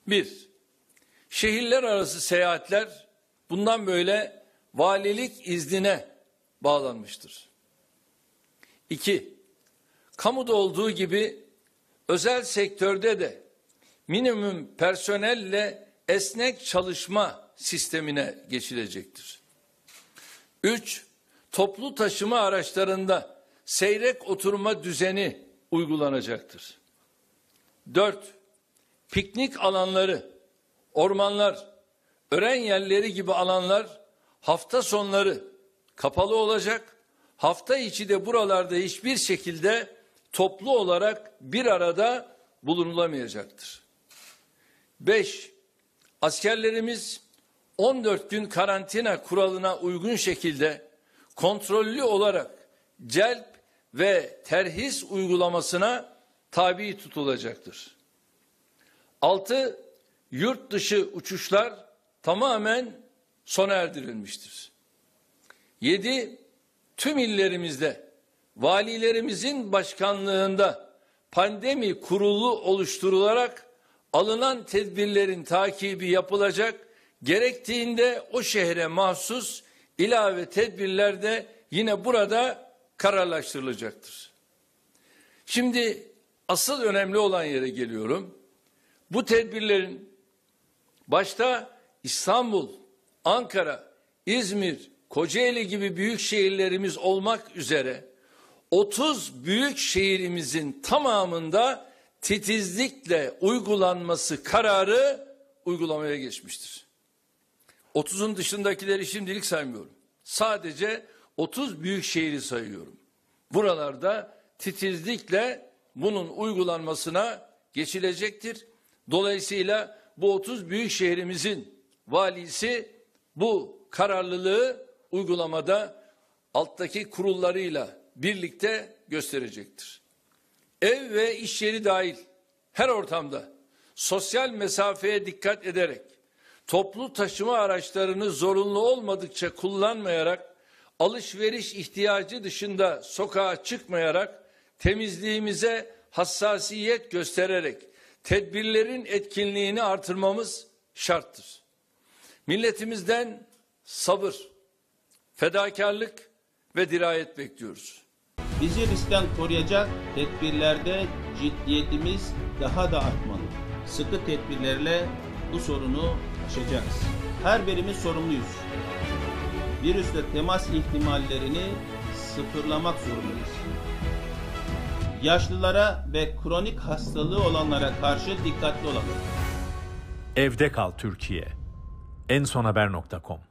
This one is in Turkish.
Bir, şehirler arası seyahatler bundan böyle valilik iznine bağlanmıştır. İki, kamuda olduğu gibi özel sektörde de minimum personelle esnek çalışma sistemine geçilecektir. Üç, toplu taşıma araçlarında seyrek oturma düzeni uygulanacaktır. Dört, piknik alanları, ormanlar, öğren yerleri gibi alanlar hafta sonları kapalı olacak. Hafta içi de buralarda hiçbir şekilde toplu olarak bir arada bulunulamayacaktır. 5. Askerlerimiz 14 gün karantina kuralına uygun şekilde kontrollü olarak celp ve terhis uygulamasına tabi tutulacaktır. 6. Yurt dışı uçuşlar tamamen sona erdirilmiştir. 7. Tüm illerimizde valilerimizin başkanlığında pandemi kurulu oluşturularak alınan tedbirlerin takibi yapılacak, gerektiğinde o şehre mahsus ilave tedbirler de yine burada kararlaştırılacaktır. Şimdi asıl önemli olan yere geliyorum. Bu tedbirlerin başta İstanbul, Ankara, İzmir, Kocaeli gibi büyük şehirlerimiz olmak üzere 30 büyük şehrimizin tamamında titizlikle uygulanması kararı uygulamaya geçmiştir. 30'un dışındakileri şimdilik saymıyorum. Sadece 30 büyük şehri sayıyorum. Buralarda titizlikle bunun uygulanmasına geçilecektir. Dolayısıyla bu 30 büyük şehrimizin valisi bu kararlılığı uygulamada alttaki kurullarıyla birlikte gösterecektir. Ev ve iş yeri dahil her ortamda sosyal mesafeye dikkat ederek toplu taşıma araçlarını zorunlu olmadıkça kullanmayarak, alışveriş ihtiyacı dışında sokağa çıkmayarak, temizliğimize hassasiyet göstererek tedbirlerin etkinliğini artırmamız şarttır. Milletimizden sabır, fedakarlık ve dirayet bekliyoruz. Bizi riskten koruyacak tedbirlerde ciddiyetimiz daha da artmalı. Sıkı tedbirlerle bu sorunu aşacağız. Her birimiz sorumluyuz. Virüsle temas ihtimallerini sıfırlamak zorundayız. Yaşlılara ve kronik hastalığı olanlara karşı dikkatli olalım. Evde kal Türkiye. ensonhaber.com